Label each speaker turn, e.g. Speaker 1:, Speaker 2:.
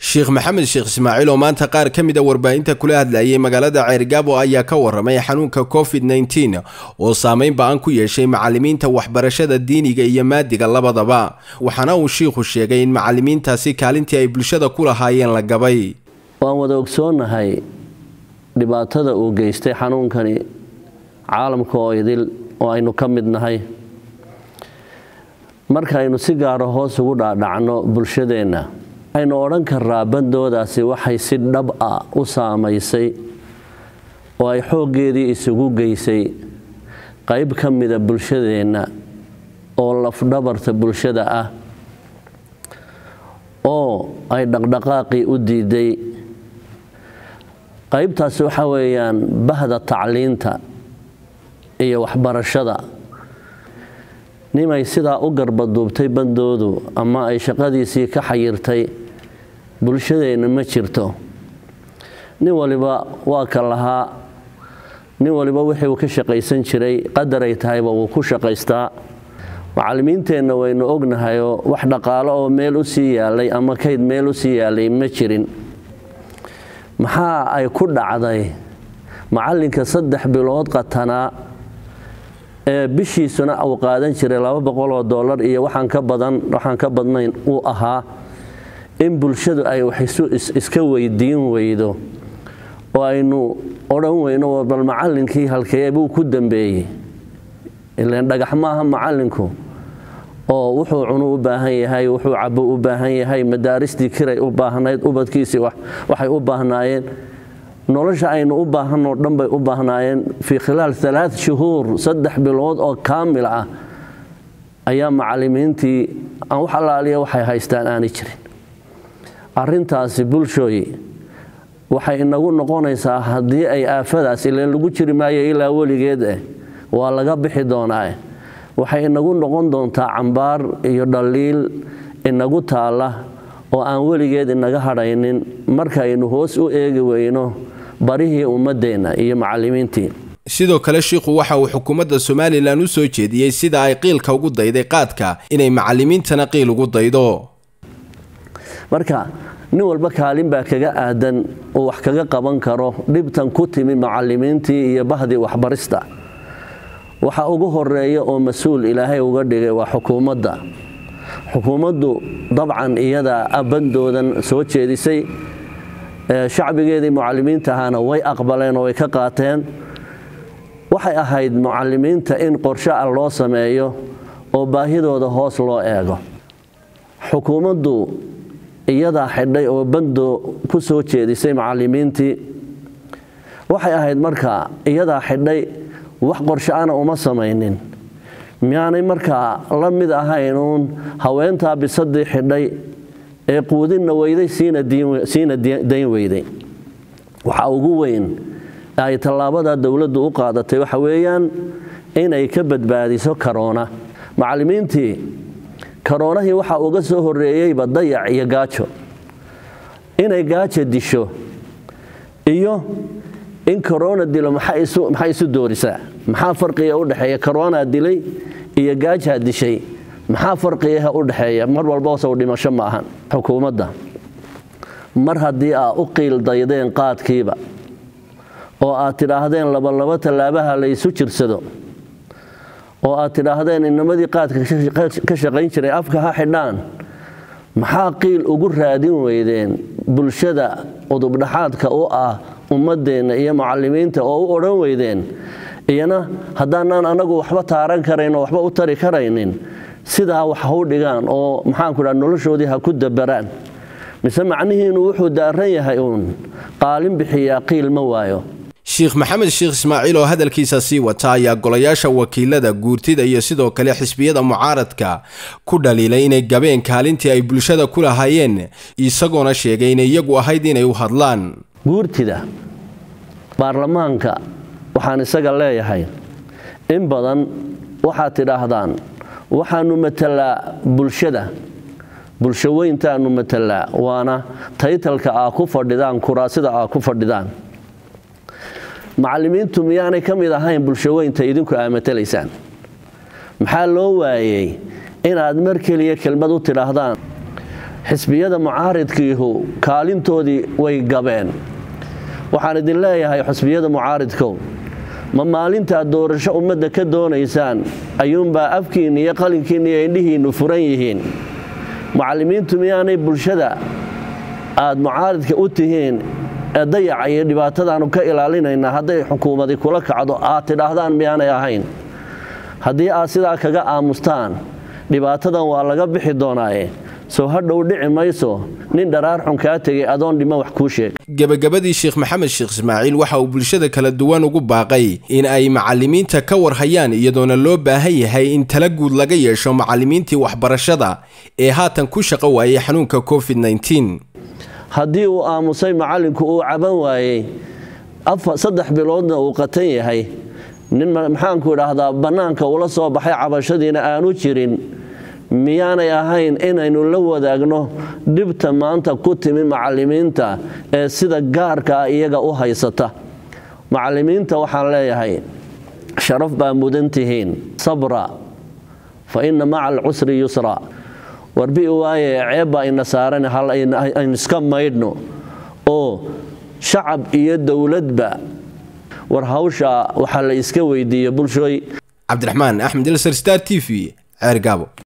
Speaker 1: Sheekh Maxamed Sheekh Ismaaciil oo maanta qaar ka mid ah warbaahinta kula hadlayay magaalada Ceyrgaabo ayaa ka waramay xanuunka COVID-19 oo saameyn ba'an ku yeeshay macallimiinta waxbarashada diiniga iyo maadiga labadaba waxaana uu sheekhu sheegay in macallimiintaasi kaalintii ay bulshada ku lahaayeen la gabay.
Speaker 2: waan wada ogsoonahay dhibaatada uu geystay xanuunkani caalamka oo idil oo aynu ka mid nahay markaynu si gaar ah hoos ugu dhaadhacno bulshadeena aynu oran karaa bandoodaasi waxay si dhab ah u saameysay oo ay xoogeedii isugu geysay qayb ka mid ah bulshadeena oo lafdhabarta bulshada ah oo ay dhaqdhaqaaqii u diiday qaybtaasi waxa weeyaan bahda tacliinta iyo waxbarashada nimay sidaa u garbaduubtay bandoodu ama ay shaqadiisii ka xayirtay bulshadeena ma jirto nin waliba waa ka lahaa nin waliba wixii uu ka shaqaysan jiray qadar ay tahayba uu ku shaqaystaa macallimiinteenna waynu ognahayoo wax dhaqaalo oo meel u sii yaalay ama kayd meel u sii yaalay ma jirin maxaa ay ku dhacday macallinka 3 bilood qatanaa bishiisuna uu qaadan jiray $200 iyo waxaan ka badnayn uu ahaa in bulshadu ay wax iska weydiin weydo oo aynu oran weyno bal macallinkii halkee buu ku dambeeyay ilaan dhagax maaha macallinku oo wuxuu cuno u baahan yahay wuxuu cabo u baahan yahay madaaristii kiray u baahnayd ubadkiisii waxay u baahnaayeen nolosha aynu u baahanoo dhan bay u baahnaayeen fi khilaal 3 shuhuur 3 bilood oo kaamil ah ayaa macallimiintii aan wax alaaliya waxay haystaan aanay jirin arrintaasi bulshooyi waxay inagu noqonaysaa haddii ay aafadaas ileen lagu jiri maayo ilaa weligeed waa laga bixi doonaa waxay inagu noqon doontaa cambaar iyo dhaliil inagu taala oo aan weligeed inaga hadhaynin markaynu hoos u eegi weyno barihii ummadeena iyo macallimiintii
Speaker 1: sidoo kale sheekhu waxa uu xukuumadda Soomaaliland u soo jeediyay sida ay qiilka ugu dayday qaadka inay macallimiintana qiil ugu daydo
Speaker 2: marka nin walba kaalin baa kaga aadan oo wax kaga qaban karo dhibtan ku timi macallimiintii iyo bahdii waxbarista waxa ugu horeeya oo mas'uul Ilaahay uga dhigay waa xukuumaddu dabcan iyada abandoodan soo jeedisay shacbigeedii macallimiinta ahana way aqbaleen oo way ka qaateen waxay ahayd macallimiinta in qorshe loo sameeyo oo baahidooda hoos loo eego xukuumaddu iyada xidhay oo bando ku soo jeedisay macallimiintii waxay ahayd marka iyada xidhay wax qorshe aan uma sameeynin miyaanay markaa la mid ahaynuun haweentaa bisadii xidhay ee quudinna weyday siina dayn weyday waxa ugu weyn ay tallaabada dawladdu u qaadatay waxa weeyaan inay ka badbaadiso corona macallimiintii coronahii waxa uga soo horeeyay dayac iyo gaajo inay gaajo disho iyo in corona dilo maxay isu doorisaa maxaa farqiga u dhaxeeya corona dilay iyo gaajo dishay maxaa farqiga u dhaxeeya mar walba soo dhimasho ma ahan xukuumadda mar haddii u qiil daydeen qaadkiiba oo aad tidhaahdeen laba talaabaha la isu jirsado oo aad tidhaahdeen inamadii qaadka ka shaqayn jiray afka ha xidhaan maxaa qiil ugu raadin weydeen bulshada udubdhaxaadka u ah ummadeena iyo macallimiinta oo u oran weydeen iyana haddaan anagu waxba taaran karayn oo waxba u tari karaynin sidaa wax u dhigaan oo maxaan ku dhahay noloshoodii ha ku dabaraan mise macnihiinu wuxuu daaran yahay qaalin bixiyaa qiil ma waayo
Speaker 1: Sheekh Maxamed Sheekh Ismaaciil oo hadalkiisa sii wata ayaa golayaasha wakiilada guurtida iyo sidoo kale xisbiyada mucaaradka ku dhaliilay inay gabeen kaalintii ay bulshada ku lahaayeen isagoona sheegay in iyagu ahayd inay u hadlaan
Speaker 2: guurtida baarlamaanka waxaan isaga leeyahay in badan waxaad tidhaahdaan waxaanu matalaa bulshaweyntaanu matalaa waana taytalka ku fadhidaan kuraasida ku fadhidaan macallimiintu miyaanay ka mid ahayn bulshaweynta idinku aamatalaysan maxaa loo waayay inaad mar kaliya kelmad u tidhaahdaan xisbiyada mucaaridkiihu kaalintoodii way gabeen waxaan idin leeyahay xisbiyada mucaaridkow ma maalinta doorasho ummadda ka doonaysaan ayuunbaa afkiina iyo qalinkiina iyo indhihiinu furan yihiin macallimiintu miyaanay bulshada aad mucaaridka u tihiin dayaca iyo dhibaatadaanu ka ilaalinaynaa hadday xukuumadii kula kacdo aad tidhaahdaan miyaanay ahayn haddii aad sidaa kaga aamustaan dhibaatadan waa laga bixi doonaaye soo hadhow dhici mayso nin dharaar xun kaa tegay adoon dhimo wax kuu sheeg
Speaker 1: gabagabadii sheekh maxamed sheekh ismaaciil waxa uu bulshada kala duwan ugu baaqay in ay macallimiinta ka warhayaan iyadoona loo baahan yahay in tala guud laga yeesho macallimiintii waxbarashada ee haatan ku shaqo waayay xanuunka COVID-19
Speaker 2: haddii uu aamusay macallinku uu caban waayey 3 biloodna uu qatan yahay nin maxaanku idhaahdaa bannaanka ula soo baxay cabashadiina aanu jirin miyaanay ahayn inaynu la wadaagno dhibta maanta ku timi macallimiinta ee sida gaarka iyaga u haysata macallimiinta waxaan leeyahay sharaf baa mudan tihiin sabra fa inna maca alcusri yusra warbi waaye ceebba ina saaran hal aynu iska maydhno oo shacab iyo dowladba war hawsha waxaa la iska weydiiyo bulshooy
Speaker 1: cabdiraxmaan axmed ilsar star TV ceergaabo